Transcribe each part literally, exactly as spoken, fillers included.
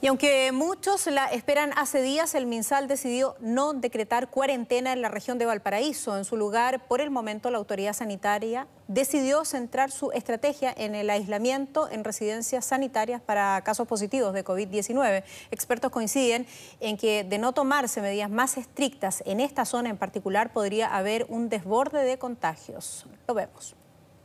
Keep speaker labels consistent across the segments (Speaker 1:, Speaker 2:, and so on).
Speaker 1: Y aunque muchos la esperan hace días, el MinSal decidió no decretar cuarentena en la región de Valparaíso. En su lugar, por el momento, la autoridad sanitaria decidió centrar su estrategia en el aislamiento en residencias sanitarias para casos positivos de COVID diecinueve. Expertos coinciden en que de no tomarse medidas más estrictas en esta zona en particular, podría haber un desborde de contagios. Lo vemos.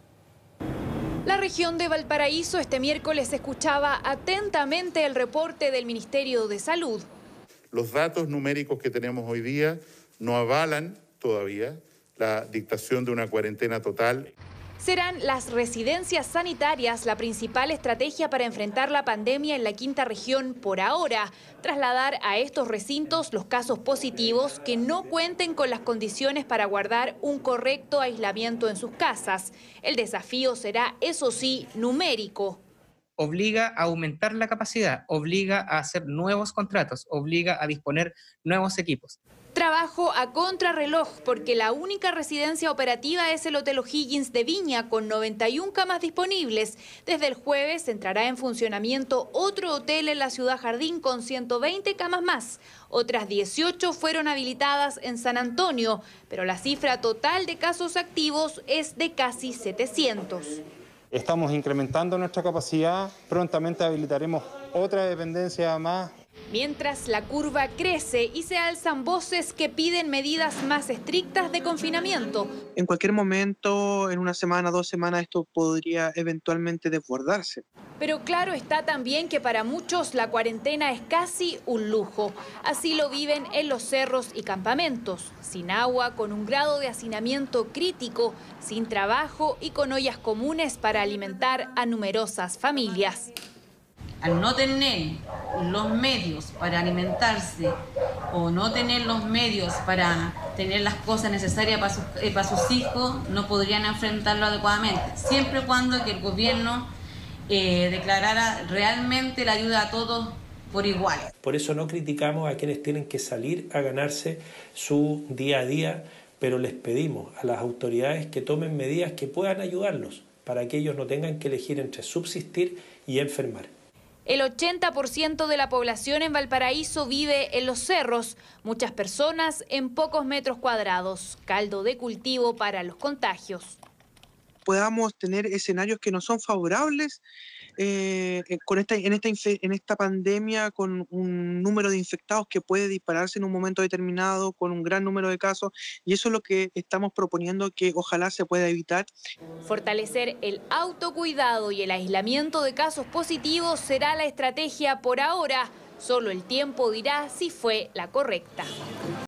Speaker 2: La región de Valparaíso este miércoles escuchaba atentamente el reporte del Ministerio de Salud.
Speaker 3: Los datos numéricos que tenemos hoy día no avalan todavía la dictación de una cuarentena total.
Speaker 2: Serán las residencias sanitarias la principal estrategia para enfrentar la pandemia en la quinta región por ahora. Trasladar a estos recintos los casos positivos que no cuenten con las condiciones para guardar un correcto aislamiento en sus casas. El desafío será, eso sí, numérico.
Speaker 4: Obliga a aumentar la capacidad, obliga a hacer nuevos contratos, obliga a disponer nuevos equipos.
Speaker 2: Trabajo a contrarreloj porque la única residencia operativa es el Hotel O'Higgins de Viña con noventa y una camas disponibles. Desde el jueves entrará en funcionamiento otro hotel en la Ciudad Jardín con ciento veinte camas más. Otras dieciocho fueron habilitadas en San Antonio, pero la cifra total de casos activos es de casi setecientos.
Speaker 5: Estamos incrementando nuestra capacidad, prontamente habilitaremos otra dependencia más.
Speaker 2: Mientras la curva crece y se alzan voces que piden medidas más estrictas de confinamiento.
Speaker 6: En cualquier momento, en una semana, dos semanas, esto podría eventualmente desbordarse.
Speaker 2: Pero claro está también que para muchos la cuarentena es casi un lujo. Así lo viven en los cerros y campamentos, sin agua, con un grado de hacinamiento crítico, sin trabajo y con ollas comunes para alimentar a numerosas familias.
Speaker 7: Al no tener los medios para alimentarse o no tener los medios para tener las cosas necesarias para sus, eh, para sus hijos, no podrían enfrentarlo adecuadamente, siempre y cuando que el gobierno eh, declarara realmente la ayuda a todos por igual.
Speaker 8: Por eso no criticamos a quienes tienen que salir a ganarse su día a día, pero les pedimos a las autoridades que tomen medidas que puedan ayudarlos para que ellos no tengan que elegir entre subsistir y enfermar.
Speaker 2: El ochenta por ciento de la población en Valparaíso vive en los cerros, muchas personas en pocos metros cuadrados, caldo de cultivo para los contagios.
Speaker 6: Podamos tener escenarios que no son favorables eh, con esta, en, esta, en esta pandemia, con un número de infectados que puede dispararse en un momento determinado, con un gran número de casos, y eso es lo que estamos proponiendo que ojalá se pueda evitar.
Speaker 2: Fortalecer el autocuidado y el aislamiento de casos positivos será la estrategia por ahora. Solo el tiempo dirá si fue la correcta.